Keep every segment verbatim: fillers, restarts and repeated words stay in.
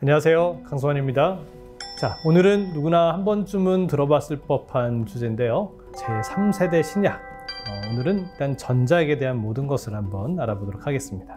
안녕하세요, 강소환입니다. 자, 오늘은 누구나 한 번쯤은 들어봤을 법한 주제인데요. 제삼 세대 신약. 어, 오늘은 일단 전자약에 대한 모든 것을 한번 알아보도록 하겠습니다.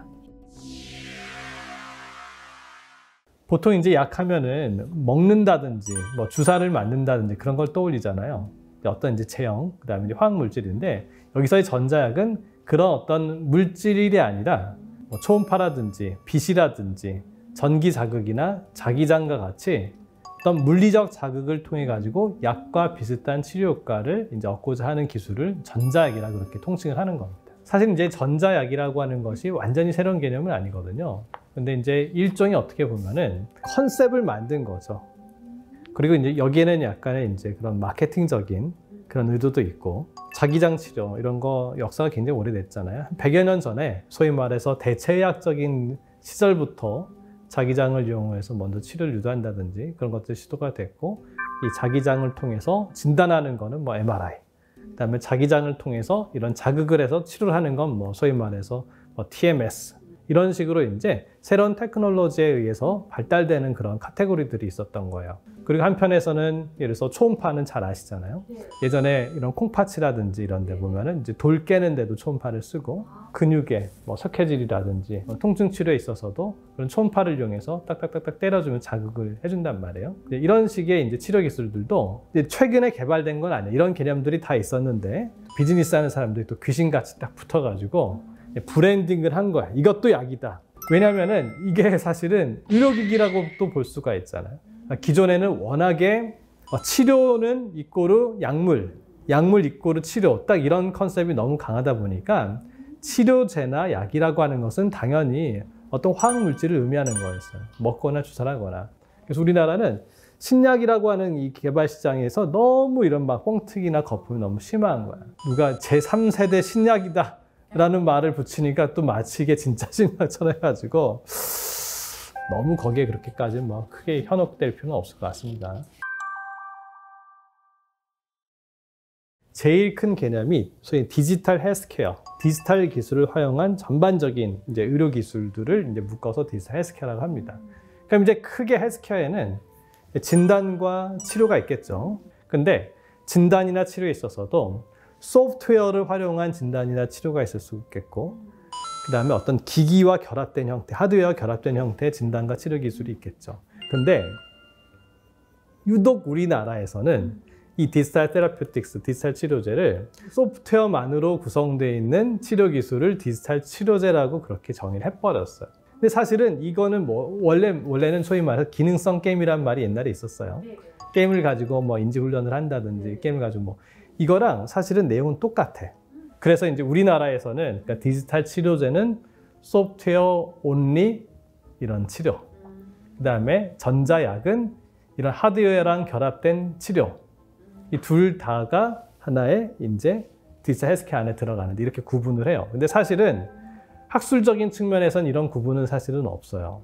보통 이제 약 하면은 먹는다든지 뭐 주사를 맞는다든지 그런 걸 떠올리잖아요. 어떤 이제 제형, 그 다음에 화학 물질인데, 여기서의 전자약은 그런 어떤 물질이 아니라 뭐 초음파라든지 빛이라든지 전기 자극이나 자기장과 같이 어떤 물리적 자극을 통해 가지고 약과 비슷한 치료 효과를 이제 얻고자 하는 기술을 전자약이라고 그렇게 통칭을 하는 겁니다. 사실 이제 전자약이라고 하는 것이 완전히 새로운 개념은 아니거든요. 근데 이제 일종의 어떻게 보면은 컨셉을 만든 거죠. 그리고 이제 여기에는 약간의 이제 그런 마케팅적인 그런 의도도 있고, 자기장 치료 이런 거 역사가 굉장히 오래됐잖아요. 백여 년 전에 소위 말해서 대체의학적인 시절부터 자기장을 이용해서 먼저 치료를 유도한다든지 그런 것들이 시도가 됐고, 이 자기장을 통해서 진단하는 거는 뭐 엠알아이, 그다음에 자기장을 통해서 이런 자극을 해서 치료를 하는 건 뭐 소위 말해서 뭐 티엠에스, 이런 식으로 이제 새로운 테크놀로지에 의해서 발달되는 그런 카테고리들이 있었던 거예요. 그리고 한편에서는 예를 들어서 초음파는 잘 아시잖아요. 예전에 이런 콩팥이라든지 이런 데 보면은 이제 돌 깨는 데도 초음파를 쓰고, 근육에 뭐 석회질이라든지 뭐 통증 치료에 있어서도 그런 초음파를 이용해서 딱딱딱딱 때려주면 자극을 해준단 말이에요. 이런 식의 이제 치료 기술들도 이제 최근에 개발된 건 아니에요. 이런 개념들이 다 있었는데 비즈니스 하는 사람들이 또 귀신같이 딱 붙어가지고 브랜딩을 한 거야. 이것도 약이다. 왜냐면은 이게 사실은 의료기기라고 또 볼 수가 있잖아요. 기존에는 워낙에 치료는 이꼬르 약물, 약물 이꼬르 치료, 딱 이런 컨셉이 너무 강하다 보니까 치료제나 약이라고 하는 것은 당연히 어떤 화학물질을 의미하는 거였어요. 먹거나 주사를 하거나. 그래서 우리나라는 신약이라고 하는 이 개발 시장에서 너무 이런 막 뻥튀기나 거품이 너무 심한 거야. 누가 제삼 세대 신약이다 라는 말을 붙이니까 또 마치 이게 진짜 신약처럼 해가지고 너무 거기에 그렇게까지 뭐 크게 현혹될 필요는 없을 것 같습니다. 제일 큰 개념이 소위 디지털 헬스케어, 디지털 기술을 활용한 전반적인 이제 의료 기술들을 이제 묶어서 디지털 헬스케어라고 합니다. 그럼 이제 크게 헬스케어에는 진단과 치료가 있겠죠. 근데 진단이나 치료에 있어서도 소프트웨어를 활용한 진단이나 치료가 있을 수 있겠고, 그 다음에 어떤 기기와 결합된 형태, 하드웨어와 결합된 형태의 진단과 치료 기술이 있겠죠. 근데 유독 우리나라에서는 이 디지털 테라퓨틱스, 디지털 치료제를 소프트웨어만으로 구성되어 있는 치료 기술을 디지털 치료제라고 그렇게 정의를 해버렸어요. 근데 사실은 이거는 뭐 원래, 원래는 소위 말해서 기능성 게임이란 말이 옛날에 있었어요. 게임을 가지고 뭐 인지훈련을 한다든지, 게임을 가지고 뭐 이거랑 사실은 내용은 똑같아. 그래서 이제 우리나라에서는 그러니까 디지털 치료제는 소프트웨어 온리 이런 치료, 그 다음에 전자약은 이런 하드웨어랑 결합된 치료, 이 둘 다가 하나의 이제 디지털 헬스케어 안에 들어가는데 이렇게 구분을 해요. 근데 사실은 학술적인 측면에선 이런 구분은 사실은 없어요.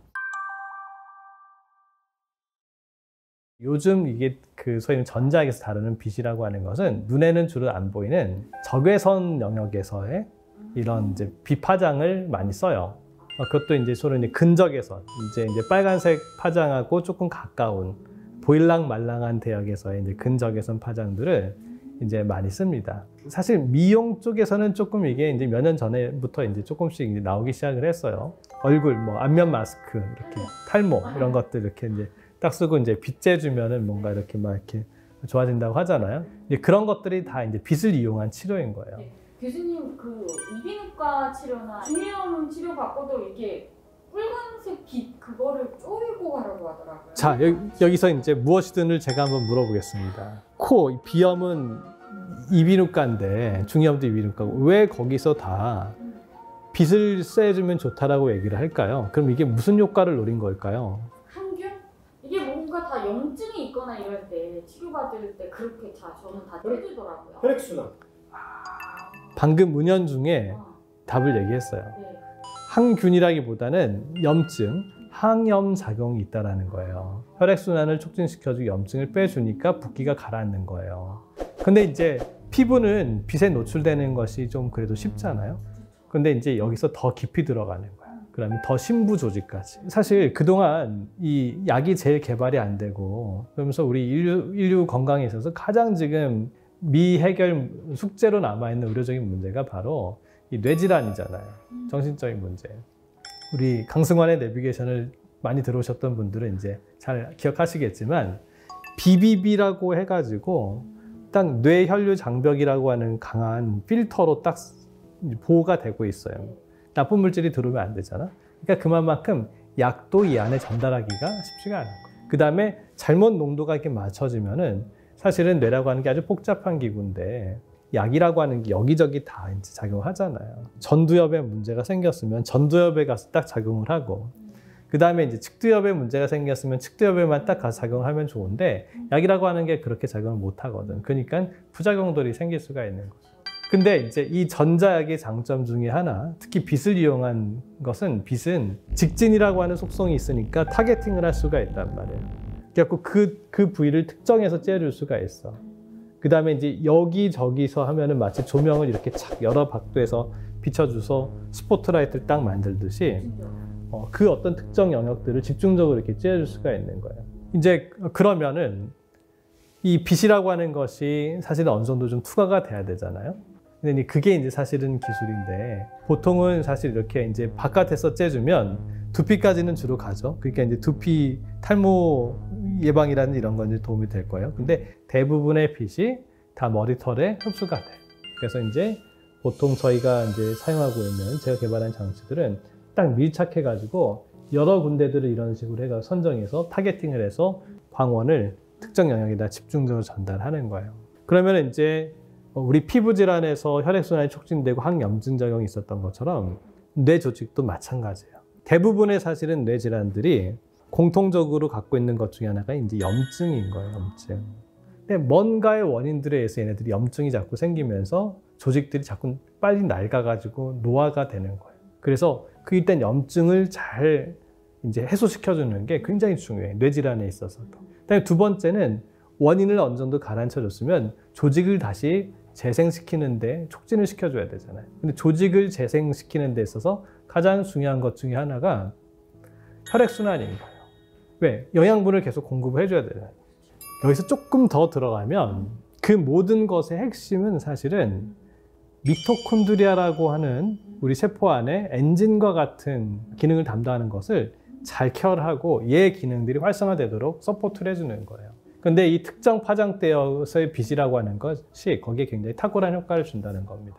요즘 이게 그 소위 전자약에서 다루는 빛이라고 하는 것은 눈에는 주로 안 보이는 적외선 영역에서의 이런 이제 빛 파장을 많이 써요. 그것도 이제 서로 이제 근적외선, 이제 이제 빨간색 파장하고 조금 가까운 보일랑 말랑한 대역에서의 이제 근적외선 파장들을 이제 많이 씁니다. 사실 미용 쪽에서는 조금 이게 이제 몇 년 전에부터 이제 조금씩 이제 나오기 시작을 했어요. 얼굴, 뭐 안면 마스크, 이렇게 탈모 이런 것들 이렇게 이제 딱 쓰고 이제 빛재 주면은 뭔가 이렇게 막 이렇게 좋아진다고 하잖아요. 이제 그런 것들이 다 이제 빛을 이용한 치료인 거예요. 네. 교수님, 그 이비인후과 치료나 중이염 치료 받고도 이렇게 빨간색 빛 그거를 쪼이고 하라고 하더라고요. 자, 여기, 여기서 이제 무엇이든을 제가 한번 물어보겠습니다. 코, 비염은 이비인후과인데, 중이염도 이비인후과고, 왜 거기서 다 빛을 쐬주면 좋다라고 얘기를 할까요? 그럼 이게 무슨 효과를 노린 걸까요? 항균? 이게 뭔가 다 염증이 있거나 이럴 때 치료받을 때 그렇게 다 저는 다 해주더라고요. 혈액순환. 방금 문연 중에 아. 답을 얘기했어요. 네. 항균이라기보다는 염증, 항염 작용이 있다는 거예요. 혈액순환을 촉진시켜주고 염증을 빼주니까 붓기가 가라앉는 거예요. 근데 이제 피부는 빛에 노출되는 것이 좀 그래도 쉽잖아요. 근데 이제 여기서 더 깊이 들어가는 거야. 그다음에 더 심부 조직까지. 사실 그동안 이 약이 제일 개발이 안 되고 그러면서 우리 인류, 인류 건강에 있어서 가장 지금 미해결 숙제로 남아있는 의료적인 문제가 바로 이 뇌질환이잖아요. 정신적인 문제. 우리 강승환의 내비게이션을 많이 들어오셨던 분들은 이제 잘 기억하시겠지만 비비비라고 해가지고 딱 뇌혈류 장벽이라고 하는 강한 필터로 딱 보호가 되고 있어요. 나쁜 물질이 들어오면 안 되잖아. 그러니까 그만큼 약도 이 안에 전달하기가 쉽지가 않은 거예요. 그 다음에 잘못 농도가 이렇게 맞춰지면은 사실은 뇌라고 하는 게 아주 복잡한 기구인데 약이라고 하는 게 여기저기 다 이제 작용을 하잖아요. 전두엽에 문제가 생겼으면 전두엽에 가서 딱 작용을 하고 그 다음에 이제 측두엽에 문제가 생겼으면 측두엽에만 딱 가서 작용을 하면 좋은데 약이라고 하는 게 그렇게 작용을 못 하거든. 그러니까 부작용들이 생길 수가 있는 거죠. 근데 이제 이 전자약의 장점 중에 하나, 특히 빛을 이용한 것은 빛은 직진이라고 하는 속성이 있으니까 타겟팅을 할 수가 있단 말이에요. 그래갖고 그, 그 부위를 특정해서 째줄 수가 있어. 그 다음에 이제 여기저기서 하면은 마치 조명을 이렇게 착 여러 각도에서 비춰줘서 스포트라이트를 딱 만들듯이 어, 그 어떤 특정 영역들을 집중적으로 이렇게 째줄 수가 있는 거예요. 이제 그러면은 이 빛이라고 하는 것이 사실은 어느 정도 좀 투과가 돼야 되잖아요. 근데 그게 이제 사실은 기술인데 보통은 사실 이렇게 이제 바깥에서 째주면 두피까지는 주로 가죠. 그러니까 이제 두피 탈모 예방이라는 이런 건 이제 도움이 될 거예요. 근데 대부분의 빛이 다 머리털에 흡수가 돼요. 그래서 이제 보통 저희가 이제 사용하고 있는 제가 개발한 장치들은 딱 밀착해가지고 여러 군데들을 이런 식으로 해서 선정해서 타겟팅을 해서 광원을 특정 영역에다 집중적으로 전달하는 거예요. 그러면 이제 우리 피부 질환에서 혈액순환이 촉진되고 항염증 작용이 있었던 것처럼 뇌 조직도 마찬가지예요. 대부분의 사실은 뇌 질환들이 공통적으로 갖고 있는 것 중에 하나가 이제 염증인 거예요. 염증. 근데 뭔가의 원인들에 의해서 얘네들이 염증이 자꾸 생기면서 조직들이 자꾸 빨리 낡아가지고 노화가 되는 거예요. 그래서 그 일단 염증을 잘 이제 해소시켜주는 게 굉장히 중요해요. 뇌 질환에 있어서도. 그다음에 두 번째는 원인을 어느 정도 가라앉혀줬으면 조직을 다시 재생시키는데 촉진을 시켜줘야 되잖아요. 근데 조직을 재생시키는 데 있어서 가장 중요한 것 중에 하나가 혈액순환인 거예요. 왜? 영양분을 계속 공급을 해줘야 되잖아요. 여기서 조금 더 들어가면 그 모든 것의 핵심은 사실은 미토콘드리아라고 하는 우리 세포 안에 엔진과 같은 기능을 담당하는 것을 잘 케어하고 얘의 기능들이 활성화되도록 서포트를 해주는 거예요. 근데 이 특정 파장대에서의 빛이라고 하는 것이 거기에 굉장히 탁월한 효과를 준다는 겁니다.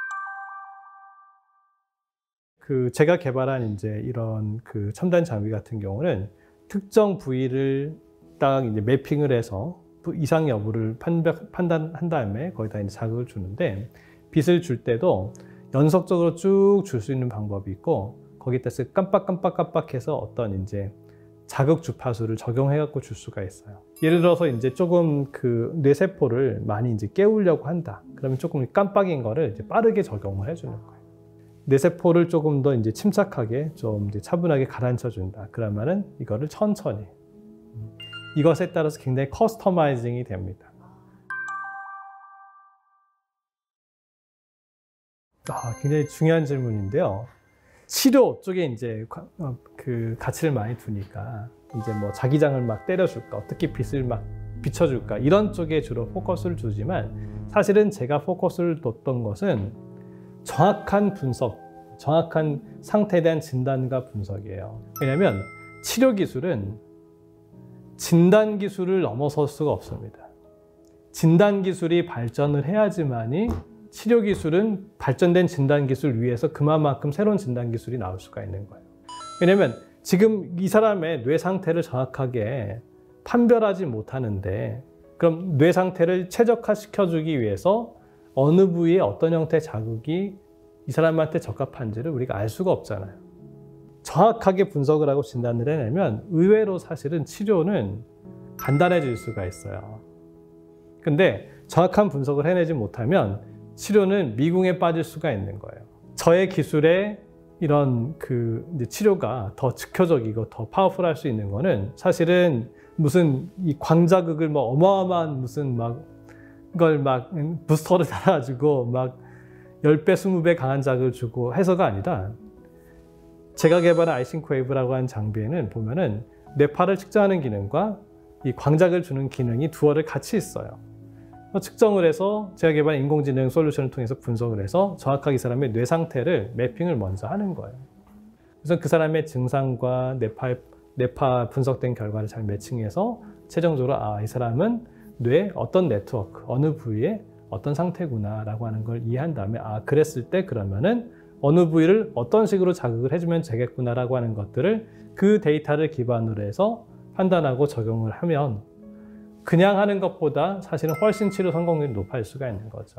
그 제가 개발한 이제 이런 그 첨단 장비 같은 경우는 특정 부위를 딱 이제 매핑을 해서 이상 여부를 판단한 다음에 거기다 이제 자극을 주는데 빛을 줄 때도 연속적으로 쭉 줄 수 있는 방법이 있고 거기다 깜빡깜빡깜빡해서 어떤 이제 자극 주파수를 적용해 갖고 줄 수가 있어요. 예를 들어서 이제 조금 그 뇌세포를 많이 이제 깨우려고 한다. 그러면 조금 깜빡인 거를 이제 빠르게 적용을 해주는 거예요. 뇌세포를 조금 더 이제 침착하게 좀 이제 차분하게 가라앉혀 준다. 그러면은 이거를 천천히. 이것에 따라서 굉장히 커스터마이징이 됩니다. 아, 굉장히 중요한 질문인데요. 치료 쪽에 이제 그 가치를 많이 두니까 이제 뭐 자기장을 막 때려줄까, 어떻게 빛을 막 비춰줄까 이런 쪽에 주로 포커스를 두지만 사실은 제가 포커스를 뒀던 것은 정확한 분석, 정확한 상태에 대한 진단과 분석이에요. 왜냐하면 치료 기술은 진단 기술을 넘어설 수가 없습니다. 진단 기술이 발전을 해야지만이 치료 기술은 발전된 진단 기술 위에서 그만큼 새로운 진단 기술이 나올 수가 있는 거예요. 왜냐하면 지금 이 사람의 뇌 상태를 정확하게 판별하지 못하는데 그럼 뇌 상태를 최적화시켜주기 위해서 어느 부위에 어떤 형태의 자극이 이 사람한테 적합한지를 우리가 알 수가 없잖아요. 정확하게 분석을 하고 진단을 해내면 의외로 사실은 치료는 간단해질 수가 있어요. 근데 정확한 분석을 해내지 못하면 치료는 미궁에 빠질 수가 있는 거예요. 저의 기술에 이런 그 이제 치료가 더 즉효적이고 더 파워풀할 수 있는 거는 사실은 무슨 이 광자극을 뭐 어마어마한 무슨 막 걸 막 부스터를 달아가지고 막 십 배, 이십 배 강한 자극을 주고 해서가 아니라 제가 개발한 아이싱크웨이브라고 하는 장비에는 보면은 뇌파를 측정하는 기능과 이 광작을 주는 기능이 두어를 같이 있어요. 측정을 해서 제가 개발한 인공지능 솔루션을 통해서 분석을 해서 정확하게 이 사람의 뇌 상태를 매핑을 먼저 하는 거예요. 그래서 그 사람의 증상과 뇌파, 뇌파 분석된 결과를 잘 매칭해서 최종적으로 아, 이 사람은 뇌 어떤 네트워크, 어느 부위에 어떤 상태구나 라고 하는 걸 이해한 다음에 아, 그랬을 때 그러면은 어느 부위를 어떤 식으로 자극을 해주면 되겠구나 라고 하는 것들을 그 데이터를 기반으로 해서 판단하고 적용을 하면 그냥 하는 것보다 사실은 훨씬 치료 성공률이 높아질 수가 있는 거죠.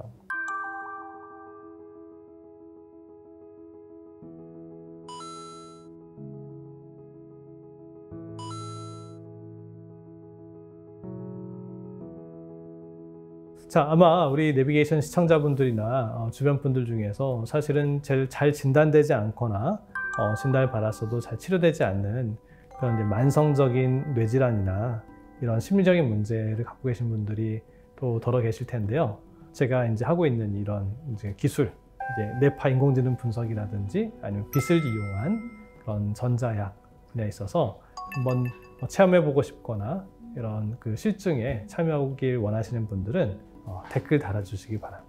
자, 아마 우리 내비게이션 시청자분들이나 어, 주변 분들 중에서 사실은 제일 잘 진단되지 않거나 어, 진단을 받았어도 잘 치료되지 않는 그런 이제 만성적인 뇌질환이나 이런 심리적인 문제를 갖고 계신 분들이 또 더러 계실 텐데요. 제가 이제 하고 있는 이런 이제 기술, 이제 뇌파 인공지능 분석이라든지 아니면 빛을 이용한 그런 전자약 분야에 있어서 한번 체험해보고 싶거나 이런 그 실증에 참여하길 원하시는 분들은 어, 댓글 달아주시기 바랍니다.